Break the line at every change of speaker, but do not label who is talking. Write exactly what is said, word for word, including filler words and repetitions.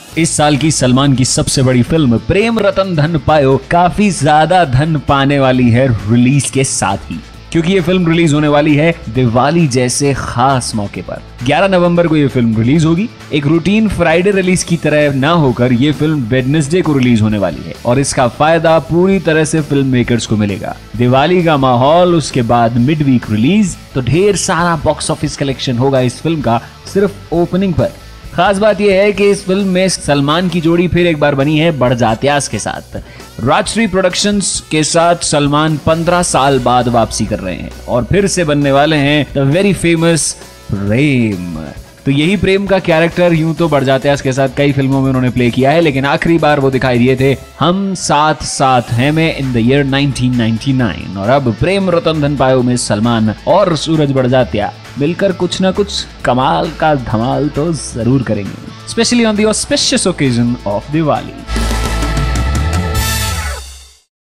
इस साल की सलमान की सबसे बड़ी फिल्म प्रेम रतन धन पायो काफी ज्यादा धन पाने वाली है रिलीज के साथ ही, क्योंकि ये फिल्म रिलीज होने वाली है दिवाली जैसे खास मौके पर। ग्यारह नवंबर को ये फिल्म रिलीज होगी। एक रूटीन फ्राइडे रिलीज की तरह ना होकर ये फिल्म वेडनेसडे को रिलीज होने वाली है और इसका फायदा पूरी तरह से फिल्म मेकर्स को मिलेगा। दिवाली का माहौल, उसके बाद मिड वीक रिलीज, तो ढेर सारा बॉक्स ऑफिस कलेक्शन होगा इस फिल्म का सिर्फ ओपनिंग पर। खास बात यह है कि इस फिल्म में सलमान की जोड़ी फिर एक बार बनी है बड़जात्यास के साथ। राजश्री प्रोडक्शंस के साथ सलमान पंद्रह साल बाद वापसी कर रहे हैं और फिर से बनने वाले हैं द वेरी फेमस प्रेम। तो यही प्रेम का कैरेक्टर यूं तो बड़जात्यास के साथ कई फिल्मों में उन्होंने प्ले किया है, लेकिन आखिरी बार वो दिखाई दिए थे हम साथ साथ हैं में in the year nineteen ninety nine. और अब प्रेम रतन धन पायो में सलमान और सूरज बड़जात्या मिलकर कुछ ना कुछ कमाल का धमाल तो जरूर करेंगे, specially on the auspicious occasion of Diwali.